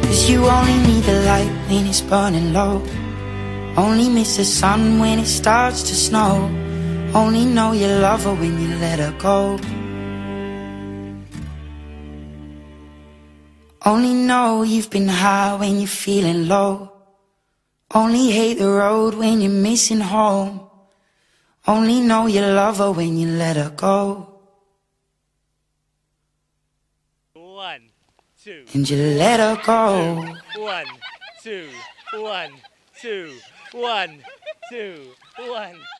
'Cause you only need the light when it's burning low. Only miss the sun when it starts to snow. Only know you love her when you let her go. Only know you've been high when you're feeling low. Only hate the road when you're missing home. Only know you love her when you let her go. 1, 2. And you let her go. 1, 2, 1, 2, 1, 2, 1.